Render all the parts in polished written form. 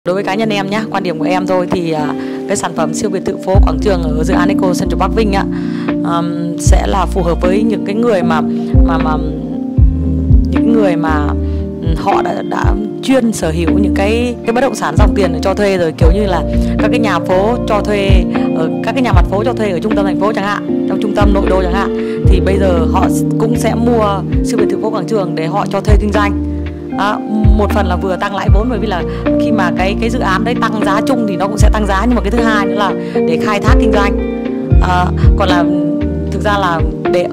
Đối với cá nhân em nhé, quan điểm của em thôi thì cái sản phẩm siêu biệt thự phố Quảng Trường ở dự án Eco Central Park Vinh sẽ là phù hợp với những cái người mà những người mà họ đã chuyên sở hữu những cái bất động sản dòng tiền để cho thuê rồi, kiểu như là các cái nhà phố cho thuê ở các cái nhà mặt phố cho thuê ở trung tâm thành phố chẳng hạn, trong trung tâm nội đô chẳng hạn, thì bây giờ họ cũng sẽ mua siêu biệt thự phố Quảng Trường để họ cho thuê kinh doanh. Một phần là vừa tăng lãi vốn, bởi vì là khi mà cái dự án đấy tăng giá chung thì nó cũng sẽ tăng giá, nhưng mà cái thứ hai nữa là để khai thác kinh doanh. Còn là thực ra là để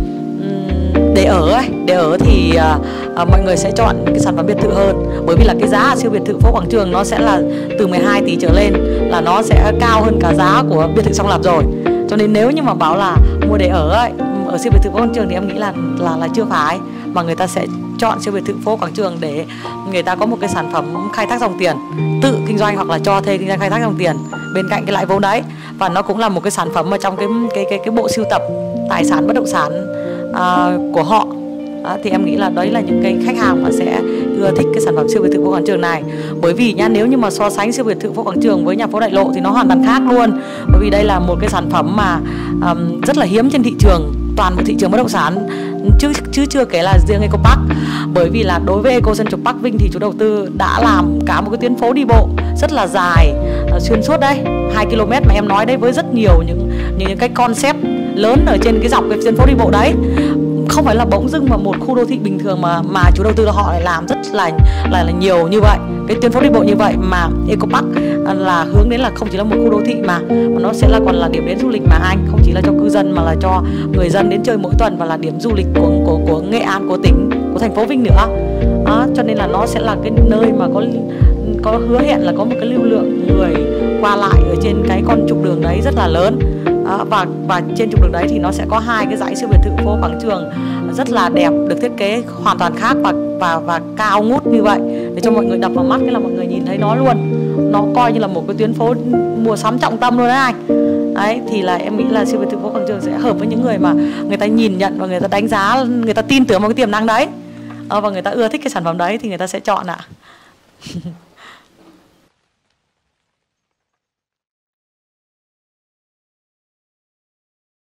ở thì mọi người sẽ chọn cái sản phẩm biệt thự hơn, bởi vì là cái giá siêu biệt thự phố Quảng Trường nó sẽ là từ 12 tỷ trở lên, là nó sẽ cao hơn cả giá của biệt thự song lập rồi. Cho nên nếu như mà bảo là mua để ở siêu biệt thự phố Quảng Trường thì em nghĩ là chưa phải, mà người ta sẽ chọn siêu biệt thự phố Quảng Trường để người ta có một cái sản phẩm khai thác dòng tiền, tự kinh doanh hoặc là cho thuê kinh doanh khai thác dòng tiền bên cạnh cái lãi vốn đấy. Và nó cũng là một cái sản phẩm ở trong cái bộ sưu tập tài sản bất động sản của họ. Thì em nghĩ là đấy là những cái khách hàng mà sẽ ưa thích cái sản phẩm siêu biệt thự phố Quảng Trường này. Bởi vì nhá, nếu như mà so sánh siêu biệt thự phố Quảng Trường với nhà phố Đại Lộ thì nó hoàn toàn khác luôn. Bởi vì đây là một cái sản phẩm mà rất là hiếm trên thị trường, toàn bộ thị trường bất động sản, chứ chưa kể là riêng Eco Park. Bởi vì là đối với Eco Central Park Vinh thì chủ đầu tư đã làm cả một cái tuyến phố đi bộ rất là dài, xuyên suốt đấy, 2 km mà em nói đấy, với rất nhiều những cái concept lớn ở trên cái dọc cái tuyến phố đi bộ đấy. Không phải là bỗng dưng mà một khu đô thị bình thường mà chủ đầu tư họ lại làm rất là nhiều như vậy, cái tuyến phố đi bộ như vậy. Mà Eco Park là hướng đến là không chỉ là một khu đô thị mà nó sẽ là còn là điểm đến du lịch mà anh, không chỉ là cho cư dân mà là cho người dân đến chơi mỗi tuần, và là điểm du lịch của Nghệ An, của tỉnh, của thành phố Vinh nữa. Cho nên là nó sẽ là cái nơi mà có hứa hẹn là có một cái lưu lượng người qua lại ở trên cái con trục đường đấy rất là lớn. Và trên trục đường đấy thì nó sẽ có hai cái dãy siêu biệt thự phố Quảng Trường rất là đẹp, được thiết kế hoàn toàn khác và cao ngút như vậy, để cho mọi người đập vào mắt cái là mọi người nhìn thấy nó luôn. Nó coi như là một cái tuyến phố mua sắm trọng tâm luôn đấy anh. Đấy thì là em nghĩ là siêu biệt thự phố Quảng Trường sẽ hợp với những người mà người ta nhìn nhận và người ta đánh giá, người ta tin tưởng vào cái tiềm năng đấy, và người ta ưa thích cái sản phẩm đấy thì người ta sẽ chọn ạ.